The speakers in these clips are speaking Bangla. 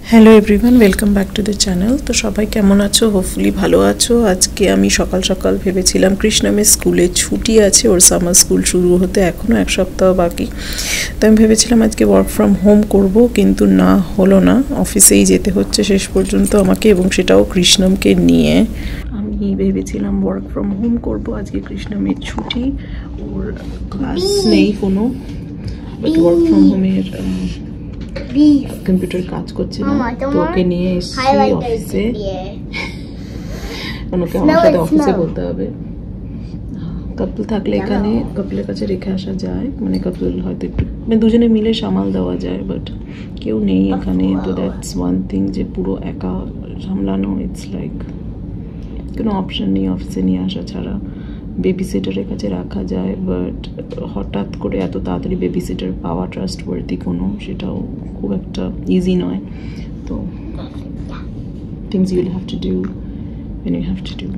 Hello everyone, welcome back to the channel. তো সবাই কেমন আছো? হোপফুলি ভালো আছো। আজকে আমি সকাল সকাল ভেবেছিলাম কৃষ্ণমের স্কুলে ছুটি আছে, ওর সামার স্কুল শুরু হতে এখনও এক সপ্তাহ বাকি। তো আমি ভেবেছিলাম আজকে ওয়ার্ক ফ্রম হোম করব, কিন্তু না হলো না, অফিসেই যেতে হচ্ছে শেষ পর্যন্ত আমাকে, এবং সেটাও কৃষ্ণমকে নিয়ে। আমি ভেবেছিলাম ওয়ার্ক ফ্রম হোম করব, আজকে কৃষ্ণমের ছুটি, ওর ক্লাস নেই কোনো, বাট ওয়ার্ক ফ্রম হোমের কম্পিউটার কাজ করছে না, তো ওকে নিয়ে এসেছি অফিসে। ওকে আমার সাথে অফিসে বলতে হবে। কাপল থাকলে এখানে কাপলের কাছে রেখে আসা যায়, মানে কাপল হয়তো একটু মানে দুজনে মিলে সামাল দেওয়া যায়, বাট কেউ নেই এখানে। তো দ্যাটস ওয়ান থিং, যে পুরো একা সামলানো, ইটস লাইক কোনো অপশন নেই অফিসে নিয়ে আসা ছাড়া। বেবি সিটারের কাছে রাখা যায়, বাট হঠাৎ করে এত তাড়াতাড়ি বেবি সিটার পাওয়া ট্রাস্টওয়ার্দি কোনো, সেটাও খুব একটা ইজি নয়। তো things you will have to do when you have to do.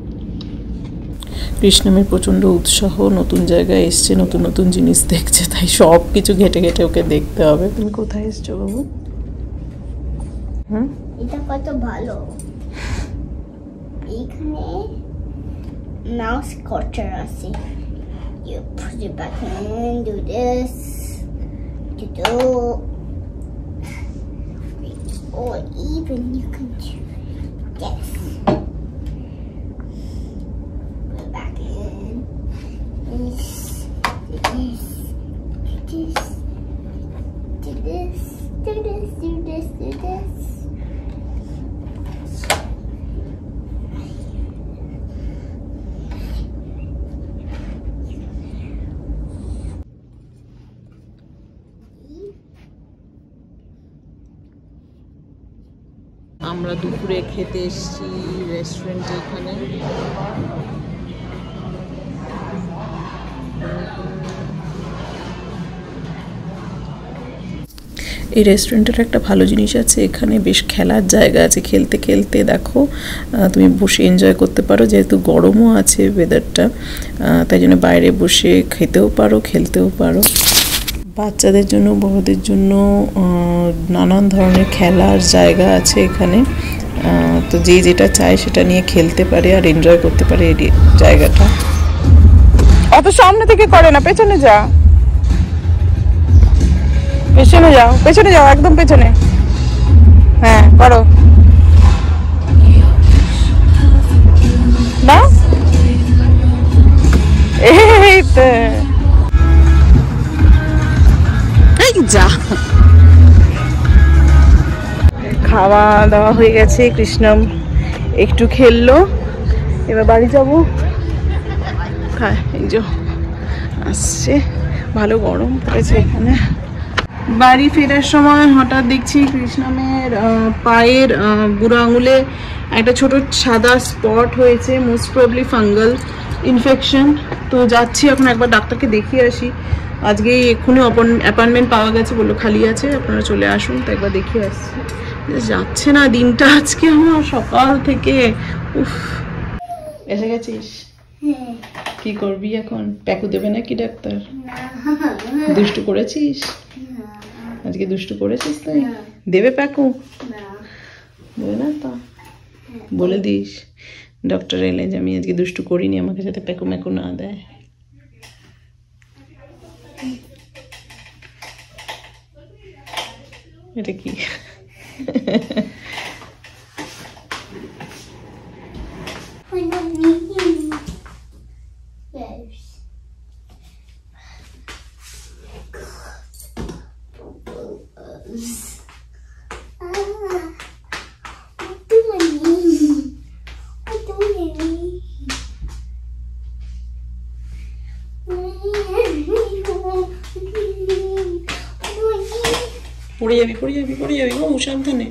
কৃষ্ণমের প্রচণ্ড উৎসাহ, নতুন জায়গায় এসছে, নতুন নতুন জিনিস দেখছে, তাই সব কিছু ঘেটে ঘেটে ওকে দেখতে হবে। তুমি কোথায় এসছো বাবু? এটা কত ভালো, এইখানে mouse cutter আছে, you put it back in, do this, or even you can do this, put it back in, this, do this, do this, do this, do this. আমরা দুপুরে খেতে এসেছি রেস্টুরেন্টে। এখানে এই রেস্টুরেন্টের একটা ভালো জিনিস আছে, এখানে বেশ খেলার জায়গা আছে, খেলতে খেলতে দেখো তুমি বসে এনজয় করতে পারো, যেহেতু গরমও আছে ওয়েদারটা, তাই জন্য বাইরে বসে খেতেও পারো, খেলতেও পারো। বাচ্চাদের জন্য বড়দের জন্য নানান ধরনের খেলার জায়গা আছে এখানে, তো যে যেটা চায় সেটা নিয়ে খেলতে পারে আর এনজয় করতে পারে এই জায়গাটা। অত সামনে থেকে করে না, পেছনে যা, পেছনে যাও, পেছনে যাও, একদম পেছনে। হ্যাঁ করো না, এই তো যা। খাওয়া দাওয়া হয়ে গেছে, কৃষ্ণম একটু খেললো, এবার বাড়ি যাবো। এই যে আসছে, ভালো গরম পড়েছে এখানে। বাড়ি ফেরার সময় হঠাৎ দেখছি কৃষ্ণমের পায়ের বুড়ো আঙুলে একটা ছোট সাদা স্পট হয়েছে, মোস্ট প্রবলি ফাঙ্গাল ইনফেকশন। তো যাচ্ছি এখন একবার ডাক্তারকে দেখিয়ে আসি। আজকে এক্ষুনি অ্যাপয়েন্টমেন্ট পাওয়া গেছে, বললো খালি আছে, আপনারা চলে আসুন। তো একবার দেখিয়ে আসছি। যাচ্ছে না দিনটা আজকে আমার সকাল থেকে। উফ, এসে গেছিস? কি করবি এখন? প্যাকু দেবে নাকি ডাক্তার? দুষ্টু করেছিস আজকে? দুষ্টু করেছিস তুই? দেবে প্যাকু? দেবে না তো? বলে দিস ডক্টর এলে যে আমি আজকে দুষ্টু করিনি, আমাকে যাতে প্যাকু ম্যাকু না দেয়। এটা কি? পড়ে যাবি, পড়ে যাবি, পড়ে যাবি। ও সাবধানে।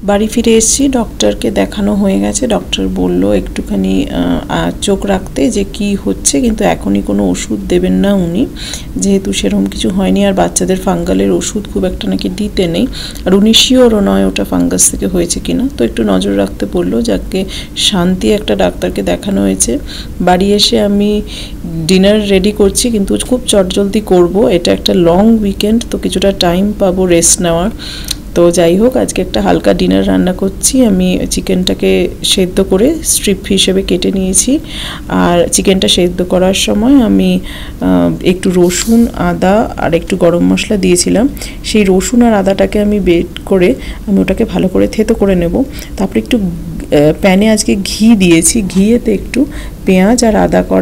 বাড়ি ফিরে এসেছি, ডক্টরকে দেখানো হয়ে গেছে। ডক্টর বলল একটুখানি চোখ রাখতে যে কি হচ্ছে, কিন্তু এখনই কোনো ওষুধ দেবেন না উনি, যেহেতু সেরকম কিছু হয়নি। আর বাচ্চাদের ফাঙ্গালের ওষুধ খুব একটা নাকি দিতে নেই, আর উনি শিওরও নয় ওটা ফাঙ্গাস থেকে হয়েছে কিনা, তো একটু নজর রাখতে বললো। যাকে শান্তি একটা ডাক্তারকে দেখানো হয়েছে। বাড়ি এসে আমি ডিনার রেডি করছি, কিন্তু খুব চটজলদি করব, এটা একটা লং উইকেন্ড, তো কিছুটা টাইম পাবো রেস্ট নেওয়ার। তো যাই হোক, আজকে একটা হালকা ডিনার রান্না করছি। আমি চিকেনটাকে সেদ্ধ করে স্ট্রিপ হিসেবে কেটে নিয়েছি, আর চিকেনটা সেদ্ধ করার সময় আমি একটু রসুন, আদা আর একটু গরম মশলা দিয়েছিলাম। সেই রসুন আর আদাটাকে আমি বেট করে আমি ওটাকে ভালো করে থেতো করে নেব। তারপরে একটু প্যানে আজকে ঘি দিয়েছি, ঘিয়েতে একটু পেঁয়াজ আর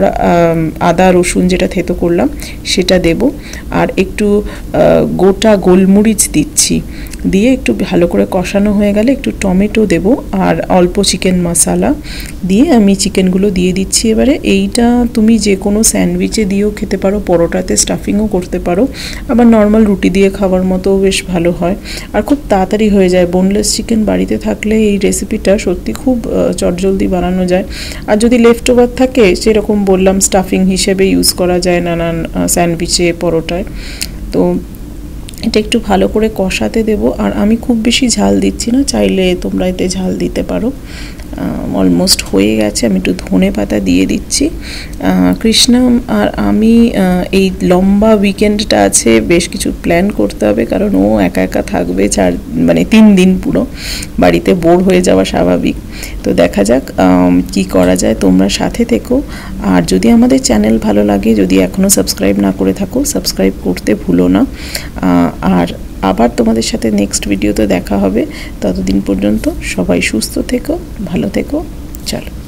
আদা রসুন যেটা থেতো করলাম সেটা দেব, আর একটু গোটা গোলমরিচ দিচ্ছি। দিয়ে একটু ভালো করে কষানো হয়ে গেলে একটু টমেটো দেব, আর অল্প চিকেন মশলা দিয়ে আমি চিকেনগুলো দিয়ে দিচ্ছি। এবারে এইটা তুমি যে কোনো স্যান্ডউইচে দিয়েও খেতে পারো, পরোটাতে স্টাফিংও করতে পারো, আবার নর্মাল রুটি দিয়ে খাওয়ার মতোও বেশ ভালো হয়, আর খুব তাড়াতাড়ি হয়ে যায়। বোনলেস চিকেন বাড়িতে থাকলে এই রেসিপিটা সত্যি খুব চটজলদি বানানো যায়। আর যদি লেফট ওভার থাকে, সেরকম বললাম স্টাফিং হিসেবে ইউজ করা যায় নানান স্যান্ডউইচে, পরোটায়। তো এটা একটু ভালো করে কষাতে দেব, আর আমি খুব বেশি ঝাল দিচ্ছি না, চাইলে তোমরা এতে ঝাল দিতে পারো। অলমোস্ট হয়ে গেছে, আমি একটু ধনে পাতা দিয়ে দিচ্ছি। কৃষ্ণম আর আমি এই লম্বা উইকেন্ডটা আছে, বেশ কিছু প্ল্যান করতে হবে, কারণ ও একা একা থাকবে 3 দিন পুরো বাড়িতে, বোর হয়ে যাওয়া স্বাভাবিক। তো দেখা যাক কি করা যায়, তোমরা সাথে থেকো। আর যদি আমাদের চ্যানেল ভালো লাগে, যদি এখনও সাবস্ক্রাইব না করে থাকো, সাবস্ক্রাইব করতে ভুলো না। আর আবার তোমাদের সাথে নেক্সট ভিডিওতে দেখা হবে। ততদিন পর্যন্ত সবাই সুস্থ থেকো, ভালো থেকো। চলো।